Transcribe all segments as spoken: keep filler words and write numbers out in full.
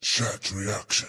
Chat reaction.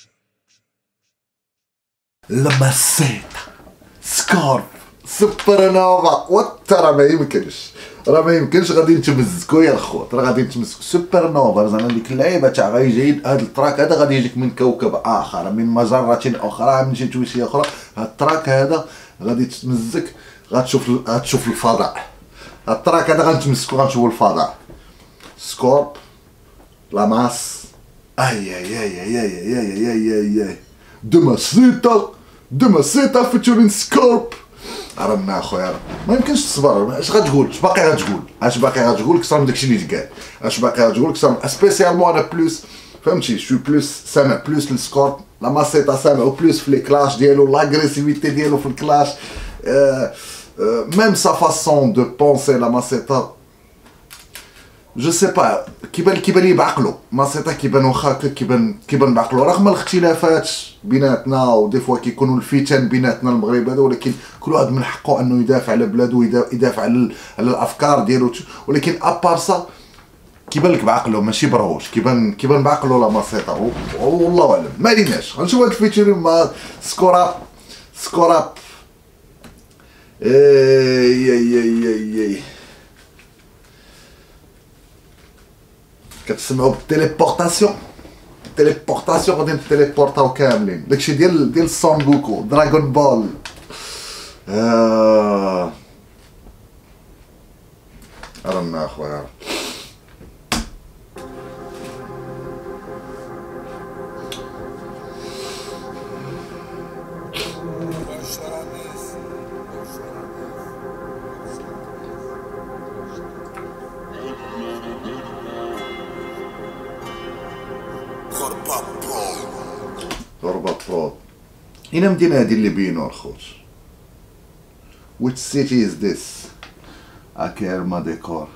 لمسيتا سكارب سوبر نوفا وترى ما يمكنش، راه ما يمكنش غادي نتمزكو يا الخوت، راه غادي نتمزكو سوبر نوفا. زعما ديك اللعيبه تاع غيجي هاد التراك هذا غادي يجيك من كوكب اخر، من مجره اخرى، من شي تويشيه اخرى. هاد التراك هذا غادي تتمزك، غتشوف غتشوف الفضاء. هاد التراك هذا غنتمسكو غنشوفو الفضاء. سكورب لاماس اي اي اي اي اي اي اي اي اي دمسيتا دمسيتا فيتشرين سكورب. رانا اخويا ما يمكنش تصبر. اش غتقول؟ اش باقي غتقول؟ اش باقي غتقول اكثر من داكشي اللي تقال؟ اش باقي غتقول اكثر؟ سبيسيالمون انا بلوس فهمتي، شو بلوس سامع بلوس للسكورب. لاماسيتا سامعو بلوس في لي كلاش ديالو، لاغريسيفيتي ديالو في الكلاش، ميم سا فاسون دو بونسي. لاماسيتا جو سي با كيبان كيبان لي بعقلو. ماسيتا كيبان واخا كيبان كيبان بعقلو رغم الاختلافات بيناتنا، ودي فوا كيكونوا الفتن بيناتنا المغرب هذا، ولكن كل واحد من حقه انه يدافع على بلادو، يدافع على على الافكار ديالو. ولكن ابار سا كيبان لك بعقلو ماشي برهوش، كيبان كيبان بعقلو لا ماسيتا. والله اعلم ما ليناش. غنشوف هاد الفيتشرين مع سكوراب سكوراب اي اي اي اي, أي. كتسمعوا بالتيليبورتاسيون. التيليبورتاسيون غادي نتيليبورتاو كاملين. داكشي ديال ديال سون غوكو دراغون بول. آه. رانا اخويا غربة برود. اين مدينة هادي اللي بينو الخوت؟ Which city is this؟ اكيرما ديكور.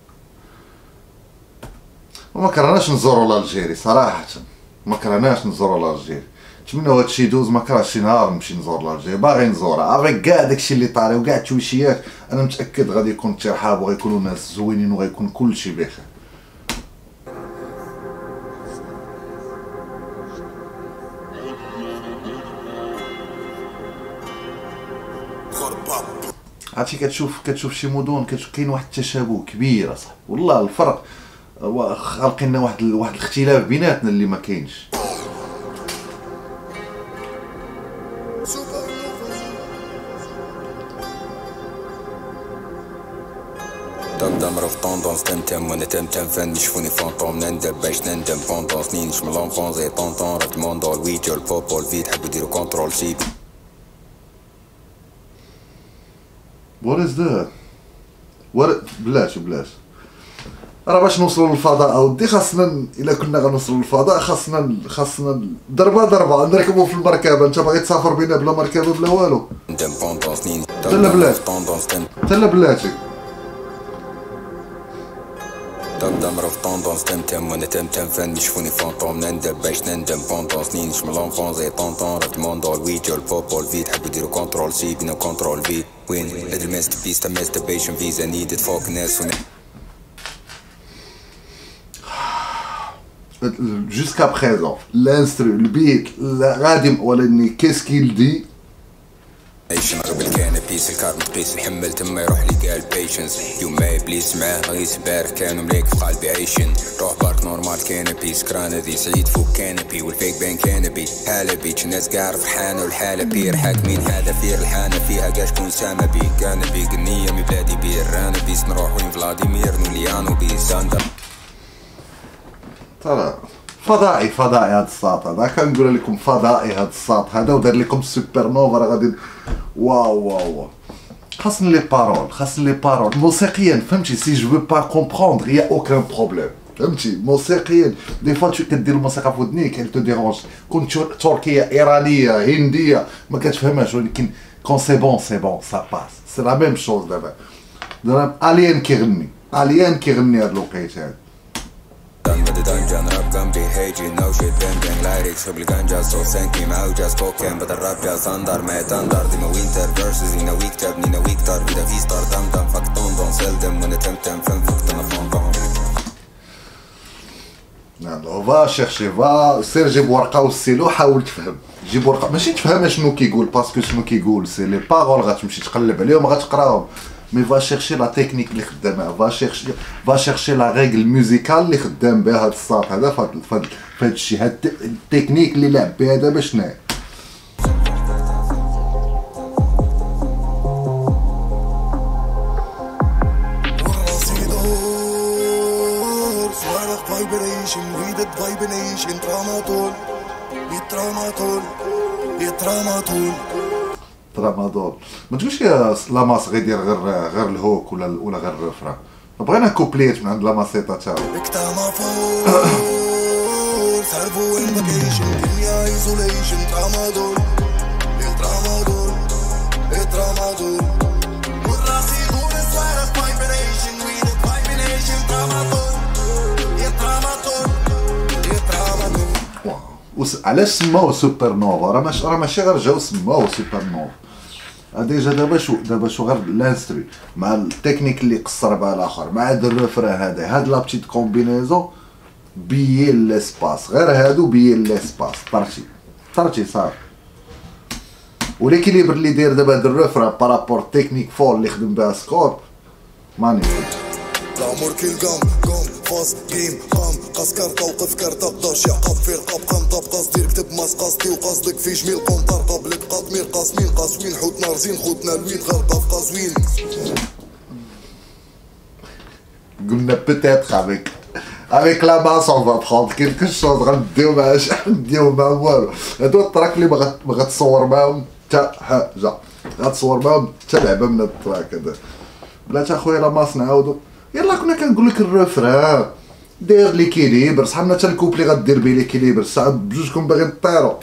وما كرهناش نزورو لالجيري صراحة، ما كرهناش نزورو لالجيري. نتمنى هادشي يدوز، ما كرهتش شي نهار نمشي نزور لالجيري، باغي نزورها افيك كاع داكشي اللي طاري وكاع التويشيات. انا متأكد غادي يكون الترحاب وغيكونوا ناس زوينين وغيكون كلشي بخير. عرفتي كتشوف كتشوف شي مدن كتشوف كاين واحد التشابه كبير اصاحبي. والله الفرق خالقين لنا واحد واحد الاختلاف بيناتنا اللي ما كاينش. دمدم راه في طوندونس تمتم وانا تمتم فن نشوفوني فانطوم نندب باش نندم بوندون سنين نشمل لونفون زي طونطون راه الموندو الويديو البوبو الفيد حبوا يديروا كونترول سي. What is that؟ What بلاش بلاش راه باش نوصلوا للفضاء اودي خاصنا، الا كنا غنوصلوا للفضاء خاصنا خاصنا ضربه ضربه نركبوا في المركبه. انت باغي تسافر بينا بلا مركبه بلا والو؟ ندم بوندون سنين تلا بلاتي تلا بلاتي دمدم راه في طوندونس تمتم وانا تمتم فن نشوفوني فانطوم نندب باش نندم بوندون سنين نشمل لونفون زي طونطون راه الموندو الويديو البوبو الفيد حبوا يديروا كونترول سي بينا كونترول في. وين هاد الماستر بيس تا ماستربيشن فيزا نيدد فوق ناس ون جوسكا بريزون الانسترو البيت غادي ولاني كيسكيل دي عيش نغرب الكانابيس الكار متقيس نحمل تما يروح لي قال بيشنس يوم ما ابليس معاه غيس بارك كانوا مليك في قلبي عايشين روح بارك نورمال كانابيس كرانا ذي سعيد فوق كانابي والفيك بين كانابي حالة بيتش الناس قاع فرحانة والحالة بير حاكمين هذا فير الحانة فيها قاش كون سامة بي كانابي قنية مي بلادي بير رانا بيس نروح وين فلاديمير نوليانو بيس داندر. ترى فضائي فضائي هاد الساط هذا، كنقول لكم فضائي هاد الساط هذا، ودار لكم سوبر نوفا. راه غادي واو واو واو. خاصني لي بارول خاصني لي بارول موسيقيا فهمتي. سي جو با كومبروندر يا اوكان بروبليم فهمتي. موسيقيا دي فوا كدير الموسيقى في ودنيك كل تو ديرونج، كنت تركيه ايرانيه هنديه ما كتفهمهاش، ولكن كون سي بون سي بون سا باس. سي لا ميم شوز دابا. دابا الين كيغني الين كيغني هاد الوقيته هاد. Done with the dungeon, rap gun be hazy, no shit, bang bang lyrics, triple ganja, so thanky, my just spoken, but the rap just under, mate, under, the winter verses in a week, tab, in a week, tar, with a V-star, dum dum, fuck, don't, don't sell them, when the temp, temp, fuck, them, fuck, them, fuck, them, نو فا شيرشي فا سير جيب ورقه والسيلو حاول تفهم جيب ورقه ماشي تفهم شنو كيقول باسكو شنو كيقول سي لي باغول غتمشي تقلب عليهم غتقراهم مي فا شيرشي لا تكنيك اللي خدامها فا شيرشي فا شيرشي لا ريغل ميوزيكال اللي خدام بها هاد الساط هذا فهاد فهاد الشيء هاد التكنيك اللي لعب بها دابا شنو هي vibration, read it vibration, tramadol, tramadol, tramadol. ترامادول ما تقولش يا لاماس غيدير غير غير الهوك ولا ولا غير الرفران بغينا كوبليت من عند لاماسيطا تا هو سالفو الفاكيشن دنيا ايزوليشن ترامادول ترامادول ترامادول والراسي يقول صاير فايبريشن ريد فايبريشن ترامادول علاش سماوه سوبر نوفا راه ماشي راه ماشي غير جاو سماوه سوبر نوفا ديجا دابا شو دابا شو غير لانستري مع التكنيك اللي قصر بها الاخر مع هاد الرفران هذا هاد لا بتيت كومبينيزون بيي ليسباس غير هادو بيي ليسباس طرتي طرتي صافي وليكيليبر اللي داير دابا هاد الرفران بارابور تكنيك فول اللي خدم بها سكورب مانيفيك العمر كي القام قام فاس جيم قام قاس كارطة وقف كارطة قداش يعقب في رقاب قنطة بقاس دير كتب ماس قاصتي وقاصدك في جميل قنطر قبلك قاطمير قاسمين قاسوين حوت نار زين خوتنا الويد غربة في قازوين قلنا بوتيتر افيك افيك لا باس اون فا بخوند كيلكو شوز غنديو معاه شحال نديو مع والو هادو التراك اللي ما غتصور معاهم حتى حاجة غتصور معاهم حتى لعبة من هاد التراك هذا بلاتي اخويا لا ماس نعاودو يلا كنا كنقول لك الرفران داير ليكيليبر صحابنا حتى الكوبلي غدير بيه ليكيليبر ساعه بجوجكم باغيين طيرو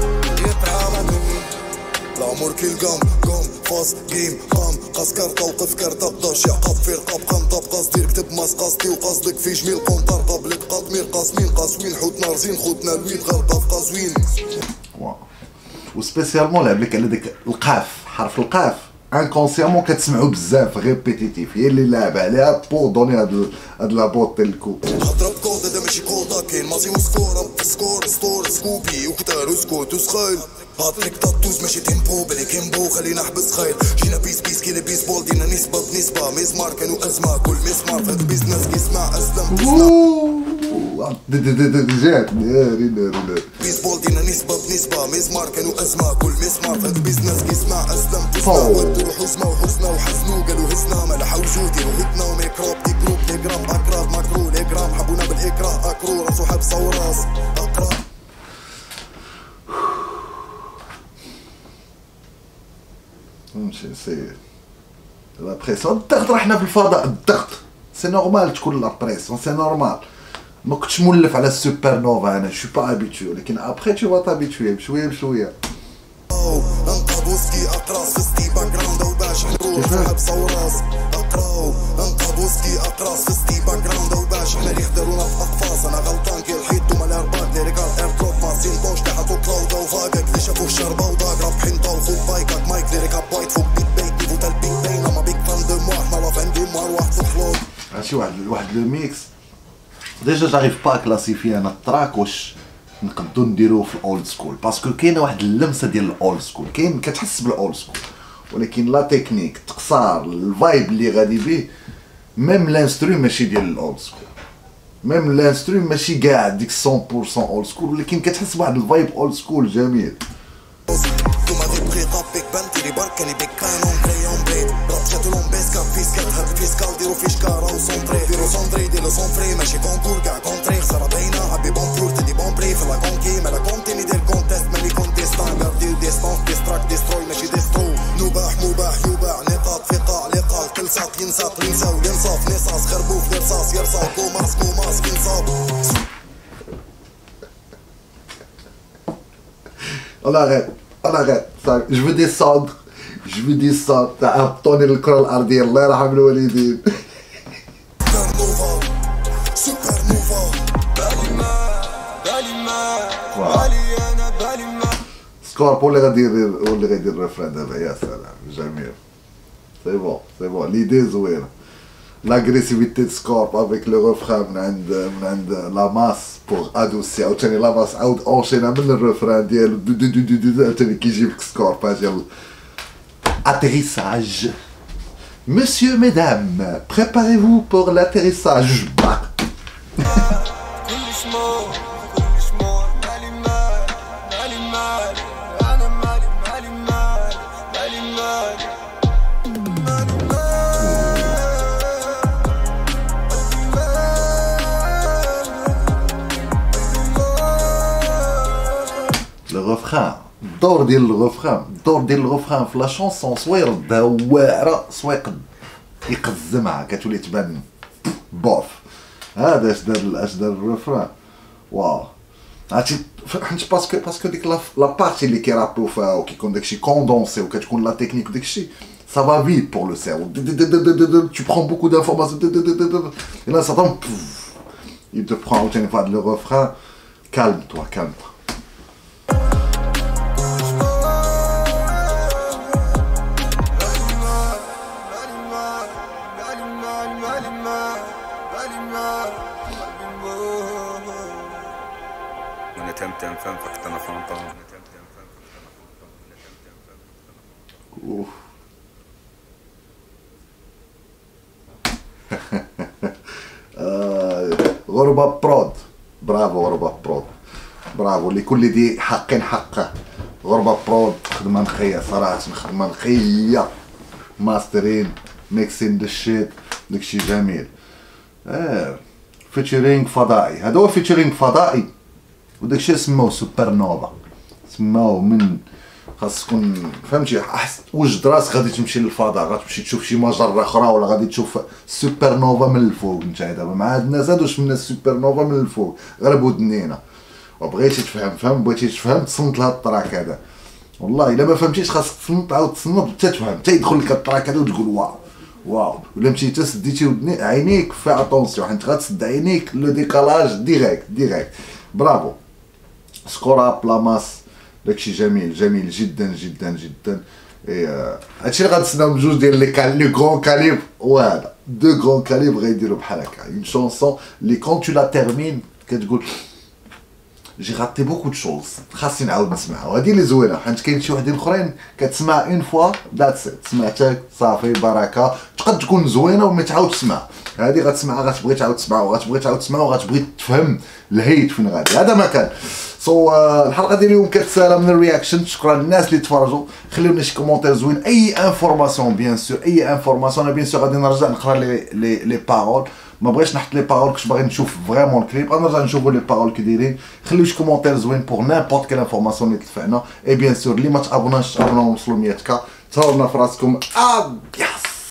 العمر كي القام قام فاس جيم قام قاس كارطة وقف كارطة قداش يعقب في رقاب قنطة بقاس دير كتب ماس قاصتي وقاصدك في جميل قنطر قبلك قاطمير قاسمين قاسوين حوت نار زين خوتنا الويد غربة في قازوين وسبيسيالمون لعب لك على داك القاف حرف القاف انكونسيامون كتسمعو بزاف ريبيتيتيف هي اللي لعب عليها بو دوني هاد هاد لا بوط الكو خضرب كود هذا ماشي كودا كاين مازي وسكور سكور ستور سكوبي وكتار وسكوت وسخايل هاتريك تاتوز ماشي تيمبو بلي كيمبو خلينا نحبس خير جينا بيس بيس كي بيسبول دينا نسبة بنسبة ميزمار كانوا أزمة كل مسمار في البيزنس كيسمع أسلم جات ناري ناري ناري بيسبول دينا نسبة بنسبة ميزمار كانوا أزمة كل مسمار في البيزنس كيسمع أسلم تسمع ودوا حزمة وحزنة وحزنوا قالوا هزنا ملح وجودي وهدنا وميكروب دي جروب دي جرام أكراد ماكرو لي جرام حبونا بالإكراه أكرو راسو حبسة وراس أقرا ماشي سي لا بريسيون الضغط راه حنا في الفضاء الضغط سي نورمال تكون لا بريسيون سي نورمال ما كنتش مولف على السوبر نوفا انا شو با ابيتيو لكن ابخي تو فا تابيتيو بشويه بشويه انت بوسكي اقراص فستي باك جراوند وباش نروح حبسه وراس اقراو انت بوسكي اقراص فستي باك جراوند وباش حنا اللي يحضرونا في اقفاص انا غلطان كي الحيط وما الارباك لي ريكال اير دروب ماسين بوش تحت كلاود وفاقك اللي شافوه الشربه وضاق راب حنطه وخذ بايكك مايك لي ريكال بايت فوق بيت بيت نيفو تاع البيك بين اما بيك فان دو موا حنا لا فان دو موا واحد في الخلود هادشي واحد واحد لو ميكس ديجا جاريف با كلاسيفي انا التراك واش نقدو نديروه في الاولد سكول باسكو كاينه واحد اللمسه ديال الاولد سكول كاين كتحس بالاولد سكول ولكن لا تكنيك تقصار الفايب اللي غادي بيه ميم لانسترو ماشي ديال الاولد سكول ميم لانسترو ماشي كاع ديك مية بالمية اولد سكول ولكن كتحس بواحد الفايب اولد سكول جميل ماشي كونتور كاع كونتري خساره باينه عبي بونبور تدي بون بلاي في لا كونكي مالا كونتيني دير كونتيست مالي كونتيستان كارديو ديستونس ديستراك ديستروي ماشي ديسترو نباح مباح يباع نقاط في قاع لقاء كل ساق ينساق ينساو الانصاف نصاص خربوف رصاص يرصاص كوماس كوماس ينصاب والله غير والله غير صافي جو دي صاد جو دي صاد تاع هبطوني للكره الارضيه الله يرحم الوالدين سكوربو اللي غادي يدير هو اللي غيدير الريفران دابا يا سلام جميل سي بون سي بون ليدي زوينه l'agressivité de Scorp avec le refrain من عند من عند la masse pour adoucir عاوتاني la masse عاود اونشينا من الرفران ديالو دو دو دو دو عاوتاني كيجيب Scorp ديال atterrissage. Monsieur, mesdames, préparez-vous pour l'atterrissage. Le refrain. الدور ديال الغفران الدور ديال الغفران في لا شونسون سوا يردها واعره سوا يقد يقزمها كتولي تبان بوف. هذا اش دار اش دار الغفران. واو عرفتي حيت باسكو باسكو ديك لا بارتي اللي كيرابيو فيها وكيكون داكشي كوندونسي وكتكون لا تكنيك وداكشي ça va vite pour le cerveau. Tu prends beaucoup d'informations et là ça tombe. Il te prend une fois le refrain. Calme-toi, calme-toi. تمتم فم فقطنا فانطا اوف غربة برود. برافو غربة برود، برافو لكل دي حق حقه. غربة برود خدمة نقية صراحة، خدمة نقية، ماسترين ميكسين دشيت داكشي جميل. اه فيتشرينغ فضائي، هذا هو فيتشرينغ فضائي وداكشي سموه سوبر نوفا، سموه من خاص تكون فهمتي وجد راسك غادي تمشي للفضاء، غتمشي تشوف شي مجرة اخرى ولا غادي تشوف سوبر نوفا من الفوق. نتا دابا مع هاد الناس هادو شفنا السوبر نوفا من الفوق غير بودنينا، وبغيتي تفهم فهم بغيتي تفهم تصنت لهاد الطراك هذا. والله الا ما فهمتيش خاصك تصنت عاود تصنت حتى تفهم، حتى يدخل لك الطراك هذا وتقول واو واو. ولا مشيتي سديتي ودني عينيك في اتونسيون حيت غتسد عينيك لو ديكالاج ديريكت ديريكت. برافو سكوراب لاماس داكشي جميل جميل جدا جدا جدا. هادشي اللي غنتسناو من جوج ديال لي كال لي كرون كاليبر، وهذا دو كرون كاليبر غيديروا بحال هكا اون شونسون لي كون تو لا تيرمين كتقول جي غاتي بوكو دو شوز، خاصني نعاود نسمعها. وهادي اللي زوينه حيت كاين شي وحدين اخرين كتسمع اون فوا ذاتس ات، سمعتك صافي بركه، تقد تكون زوينه وما تعاود تسمعها. هادي غتسمعها غتبغي تعاود تسمعها وغتبغي تعاود تسمعها وغتبغي تفهم الهيت فين غادي. هذا ما كان سو so, uh, الحلقه ديال اليوم كتسالى من الرياكشن. شكرا للناس اللي تفرجوا، خليو لنا شي كومونتير زوين، اي انفورماسيون بيان سور اي انفورماسيون. انا بيان سور غادي نرجع نقرا لي لي لي بارول، ما بغيتش نحط لي بارول كنت باغي نشوف فريمون الكليب، غنرجع نشوفوا لي بارول كي دايرين. خليو شي كومونتير زوين بور نيمبورت كيل انفورماسيون اللي تدفعنا. اي بيان سور اللي ما تابوناش تابوناو نوصلوا مية كا. تهلاو في راسكم. ابياس.